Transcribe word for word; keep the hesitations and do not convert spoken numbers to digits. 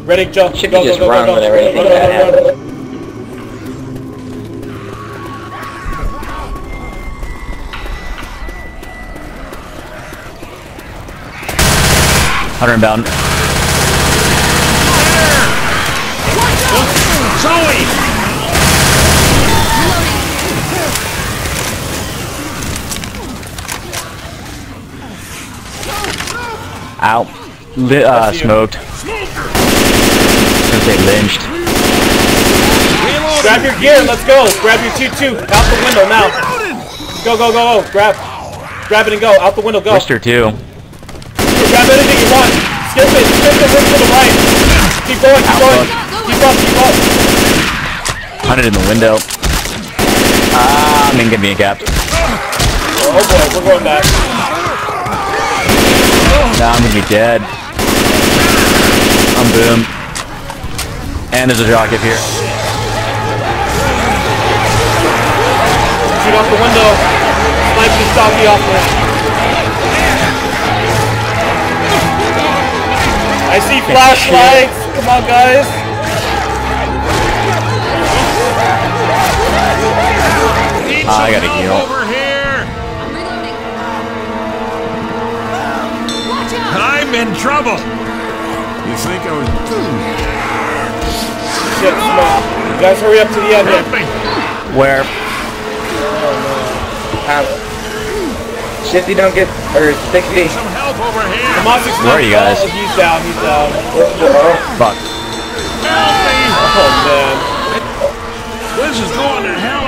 Ready, jump. Shifty Go, just go, go, run go, go. whenever anything Run, bad run, run, run. happens. Hunter inbound. Zoe! Out. Li uh, smoked. Gonna say lynched. Grab your gear, let's go. Grab your two two. Out the window now. Go, go, go, go. Grab. Grab it and go. Out the window, go. Blister two. Grab anything you want. Skip it. Skip the room to the right. Keep going, keep going. Keep up, keep up. Hunted in the window. Ah, I'm gonna get me capped. Oh boy, we're going back. Now I'm gonna be dead. I'm boom. And there's a rocket here. Shoot off the window. Snipe this doggy off there. I see flashlights. Come on, guys. Ah, I gotta heal. Over here. I'm in trouble. You think I was... Shit, smoke. You guys hurry up to the end here. Where? Um, Shifty don't get, or sixty. Some help over here. Come on, six Where are you guys? Oh, he's down, he's down. Fuck. Help me. Oh, man. This is going to hell.